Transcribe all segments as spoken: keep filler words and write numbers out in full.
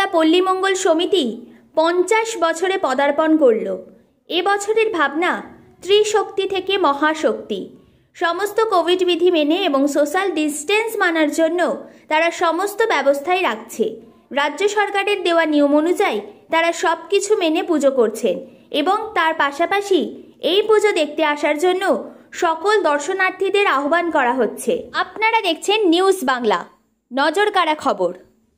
পল্লী মঙ্গল সমিতি পঞ্চাশ বছরে পদার্পণ করল। এ বছরের ভাবনা ত্রিশক্তি থেকে মহাশক্তি। সমস্ত কোভিড বিধি মেনে এবং সোশ্যাল ডিস্টেন্স মানার জন্য তারা সমস্ত ব্যবস্থাই রাখছে। রাজ্য সরকারের দেওয়া নিয়ম অনুযায়ী তারা সব কিছু মেনে পুজো করছেন এবং তার পাশাপাশি এই পুজো দেখতে আসার জন্য সকল দর্শনার্থীদের আহ্বান করা হচ্ছে। আপনারা দেখছেন নিউজ বাংলা, নজর কাড়া খবর।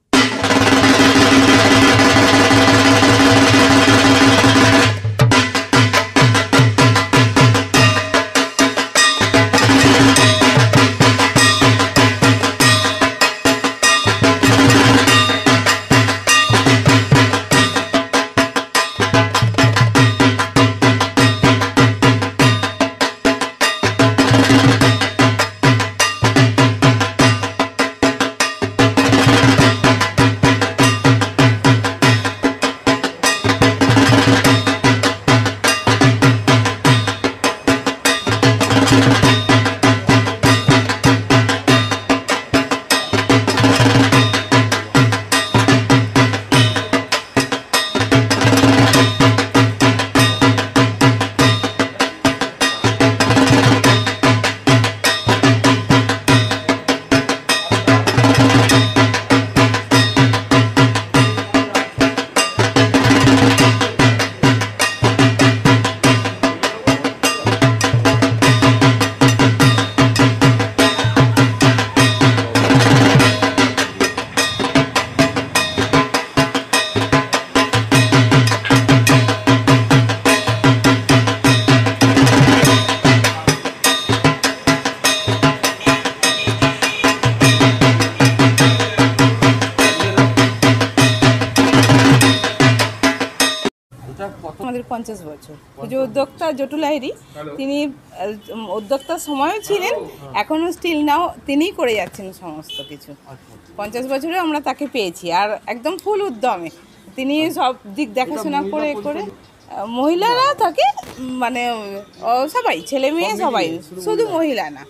আমাদের পঞ্চাশ বছর পুজো উদ্যোক্তা জটু লাহিড়ী, তিনি উদ্যোক্তার সময়ও ছিলেন, এখনও স্টিল নাও তিনিই করে যাচ্ছেন সমস্ত কিছু। পঞ্চাশ বছরে আমরা তাকে পেয়েছি আর একদম ফুল উদ্যমে তিনি সব দিক দেখাশোনা করে করে মহিলারা তাকে মানে সবাই ছেলে মেয়ে সবাই, শুধু মহিলা না।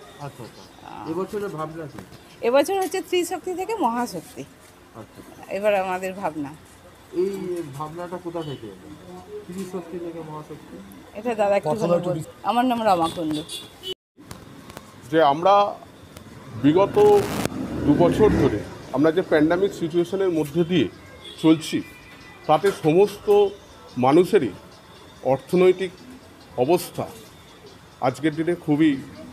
এবছর হচ্ছে ত্রিশক্তি থেকে মহাশক্তি এবার আমাদের ভাবনা। এই ভাবনাটা কোথা থেকে এলো, ত্রিশক্তি থেকে মহাশক্তি? এটা দাদা একটু বলুন। আমার নাম রমাকুণ্ড। যে আমরা বিগত দু বছর ধরে আমরা যে প্যান্ডামিক সিচুয়েশনের মধ্যে দিয়ে চলছি, তাতে সমস্ত মানুষেরই অর্থনৈতিক অবস্থা আজকের দিনে খুবই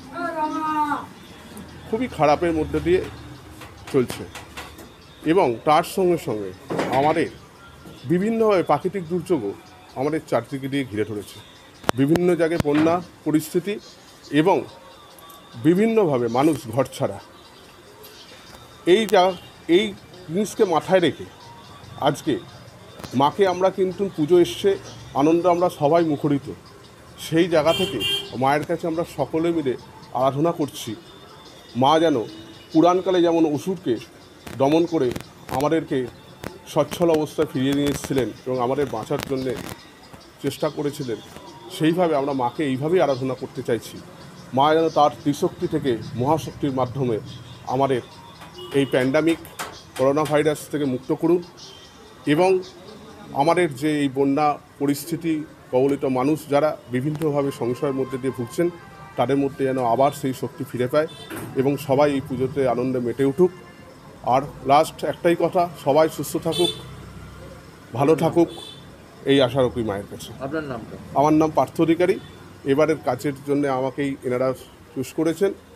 খুবই খারাপের মধ্যে দিয়ে চলছে এবং তার সঙ্গে সঙ্গে আমাদের বিভিন্নভাবে প্রাকৃতিক দুর্যোগও আমাদের চারদিকে দিয়ে ঘিরে ধরেছে। বিভিন্ন জায়গায় বন্যা পরিস্থিতি এবং বিভিন্নভাবে মানুষ ঘর ছাড়া। এই যা এই জিনিসকে মাথায় রেখে আজকে মাকে আমরা কিন্তু পুজো এসছে, আনন্দ আমরা সবাই মুখরিত। সেই জায়গা থেকে মায়ের কাছে আমরা সকলে মিলে আরাধনা করছি। মা যেন পুরাণকালে যেমন অসুরকে দমন করে আমাদেরকে সচ্ছল অবস্থায় ফিরিয়ে নিয়ে এসেছিলেন এবং আমাদের বাঁচার জন্যে চেষ্টা করেছিলেন, সেইভাবে আমরা মাকে এইভাবেই আরাধনা করতে চাইছি। মা যেন তার ত্রিশক্তি থেকে মহাশক্তির মাধ্যমে আমাদের এই প্যান্ডামিক করোনা ভাইরাস থেকে মুক্ত করুন এবং আমাদের যে এই বন্যা পরিস্থিতি কবলিত মানুষ যারা বিভিন্নভাবে সংশয়ের মধ্যে দিয়ে ভুগছেন, তাদের মধ্যে যেন আবার সেই শক্তি ফিরে পায় এবং সবাই এই পুজোতে আনন্দে মেতে উঠুক। আর লাস্ট একটাই কথা, সবাই সুস্থ থাকুক, ভালো থাকুক, এই আশা রাখি মায়ের কাছে। আপনার নামটা? আমার নাম পার্থ অধিকারী। এবারের কাজের জন্য আমাকেই এনারা চুজ করেছেন।